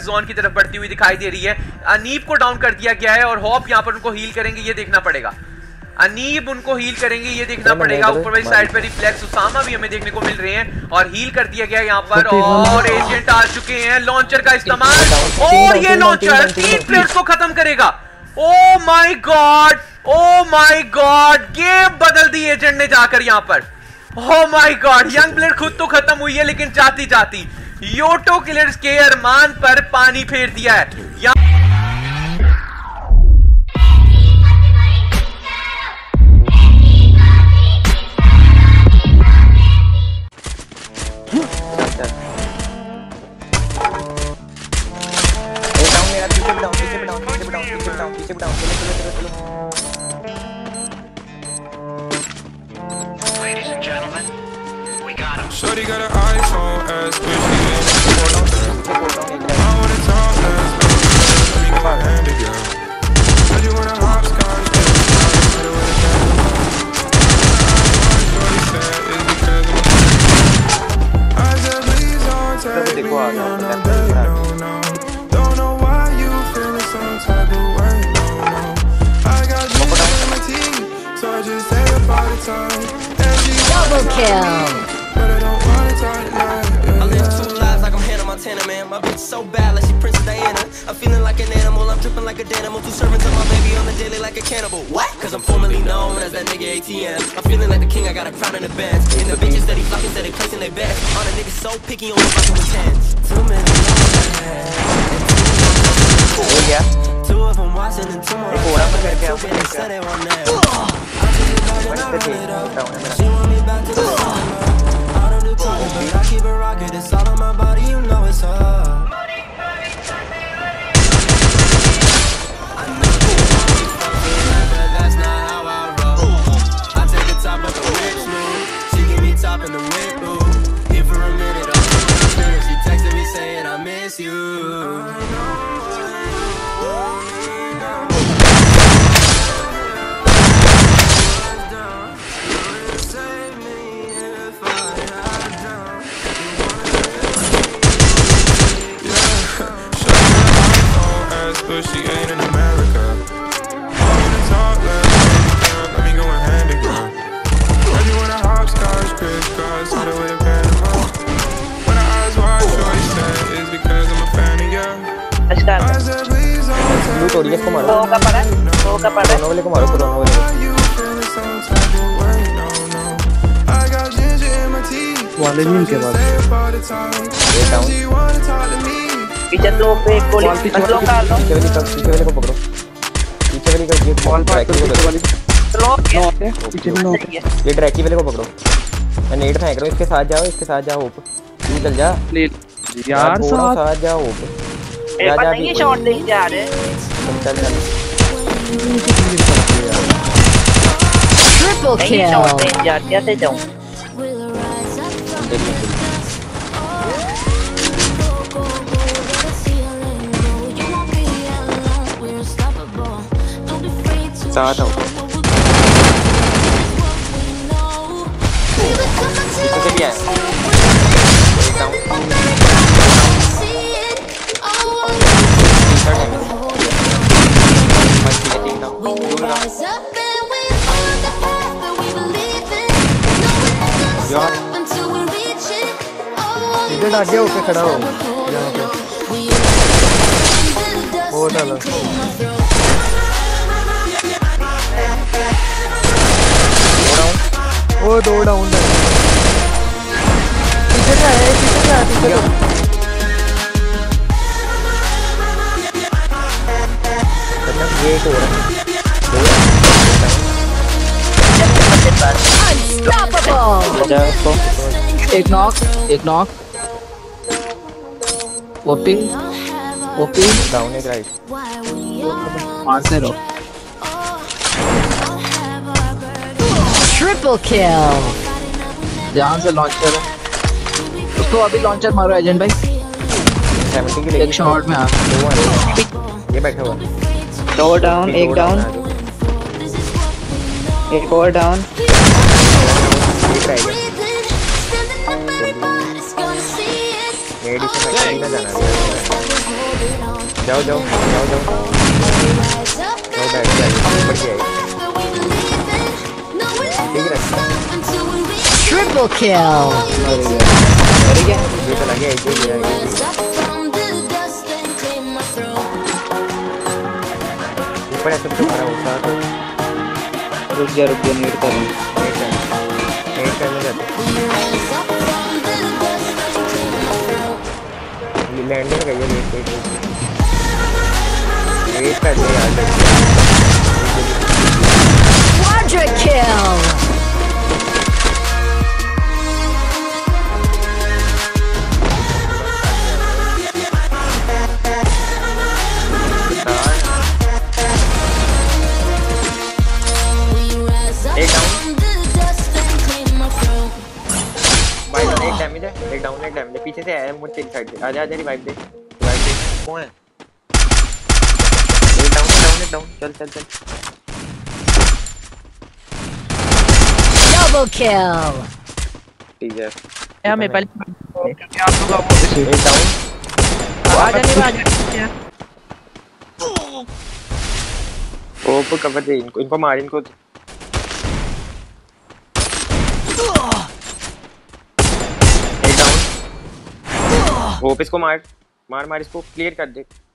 Flash zone की तरफ बढ़ती हुई दिखाई दे रही है। अनीब को डाउन कर दिया गया है और होप यहाँ पर उनको हील करेंगे, ये देखना पड़ेगा। अनीब उनको हील करेंगे, ये देखना पड़ेगा। ऊपर वाली साइड पे रिफ्लेक्स उसामा भी हमें देखने को मिल रहे हैं और हील कर दिया गया यहाँ पर। और एजेंट आ चुके हैं, लॉन्चर का इस्तेमाल, और ये लॉन्चर 3 प्लेयर्स को खत्म करेगा। Oh my god, oh my god, game बदल दी एजेंट ने जाकर यहाँ पर। ओ माय गॉड, यंग ब्लेड खुद तो खत्म हुई है लेकिन जाती जाती योटो किलर्स के अरमान पर पानी फेर दिया है। Shorty got an iPhone S, but she ain't I wanna talk less, let me go hand to girl. Said you wanna hopscotch, better with a camera. Shorty said it's because I said please don't take me on a date, no, no. Don't know why you feeling some type of way, no, no. I got you in my teeth, so I just take a part of time. Double kill. I live 2 lives like I'm Hannah Montana, man. My bitch so bad like she Princess Diana. I'm feeling like an animal, I'm dripping like a danimal. 2 servants of my baby on the daily like a cannibal. What? Cause I'm formerly known as that nigga ATM. I'm feeling like the king, I got a crown in the bands. And the bitches that he flocking, that they placing their bets. All the niggas so picky, only fucking with 10s. Too many on my head. 2 of them watching and 2 more. They said they want that. She want me back to the summer. But I keep it rocking, it's all on my body, you know it's hard. I know but that's not how I roll. I take the top of the whip smooth. She give me top in the whip, ooh. Here for a minute, she texted me saying I miss you. But she ain't in America. I wanna talk less, let me go and hand it, girl. When you wanna hopscotch, crisscross, hit it with a Panama. When her eyes wide, shorty said it's because I'm a fan of you. I said please don't tell me no, no. Why you feeling some type of way, no, no. I got ginger in my teeth, so I just say about the time. She wanna talk to me. पीछे तो पे गोली slow कर लो, पीछे वाले को पकड़ो, पीछे वाली का ये बॉल ट्रैकी को पकड़ो, पीछे में नो ये ट्रैकी वाले को पकड़ो। मैं नेट फेंक रहा हूं, इसके साथ जाओ, इसके साथ जाओ, होप तू चल जा यार, साथ जाओ होप, जा जा भी शॉट दे जा रहे, चल चल ट्रिपल किल शॉट दे जा, कैसे जाऊं? साथ आओ, पीछे भी आए, देखता हूँ, इधर आगे होके खड़ा हो, यहाँ पे, वो डाला। वो 2 डाउन है, पीछे का है, पीछे का है, पीछे का ये एक और Unstoppable. एक नॉक ओपी डाउन एक राइट, मार से रो। Triple kill. जहाँ से लॉन्चर है उसको अभी लॉन्चर मारो एजेंट भाई। 70 के एक शॉट में आ ये बैठा हुआ, 2 डाउन, 1 डाउन, एक और डाउन, एक राइट, मेडिसिन एक्चुअली ना जाना है। जाओ जाओ जाओ जाओ जाओ बैठ जाइए ऊपर की आइए ठीक है Triple kill. अरे क्या ये चला गया एक गया ऊपर ऐसे तो मारा होता तो रुक जा नीट कर लूं। नेट करने जाते लैंडिंग में गई है वेट कर ले यार Quadra kill. एक डाउन भाई एक डैमेज है एक डाउन एक डैमेज है पीछे से आया मुझे तेरी साइड से आजा आजा रिवाइव दे कौन है एक डाउन चल चल चल Double kill. ठीक है यार मैं पहले आप लोग एक डाउन आ जाने ओप कवर दे इनको मार इनको एक डाउन ओप इसको मार मार मार इसको क्लियर कर दे